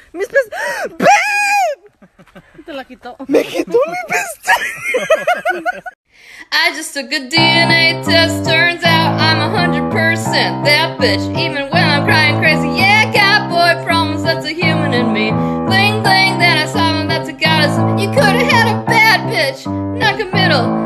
Mis Babe! Te la quitó. Me quitó mi pestaña. I just took a DNA test, turns out I'm 100% that bitch. Even when I'm crying crazy, yeah, got boy problems, that's a human in me. Bling bling, that I saw him, that's a goddess. You could've had a bad bitch, not committal.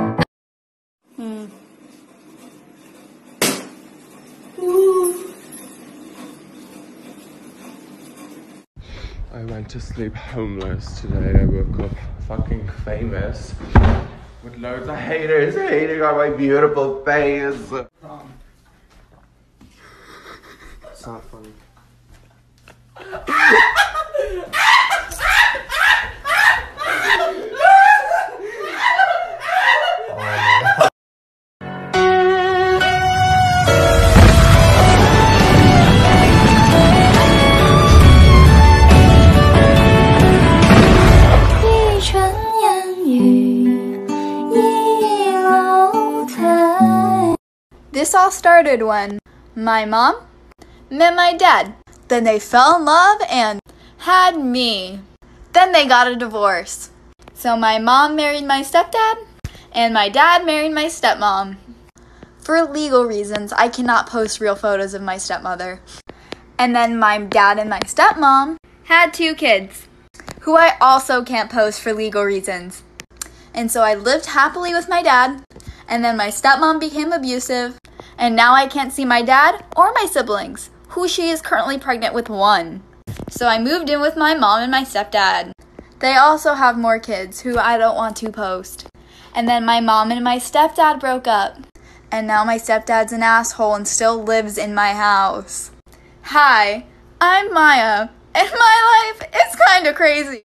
I went to sleep homeless today. I woke up fucking famous with loads of haters hating on my beautiful face. It's not funny. This all started when my mom met my dad. Then they fell in love and had me. Then they got a divorce. So my mom married my stepdad and my dad married my stepmom. For legal reasons, I cannot post real photos of my stepmother. And then my dad and my stepmom had 2 kids, who I also can't post for legal reasons. And so I lived happily with my dad, and then my stepmom became abusive, and now I can't see my dad or my siblings, who she is currently pregnant with 1. So I moved in with my mom and my stepdad. They also have more kids who I don't want to post. And then my mom and my stepdad broke up, and now my stepdad's an asshole and still lives in my house. Hi, I'm Maya, and my life is kinda crazy.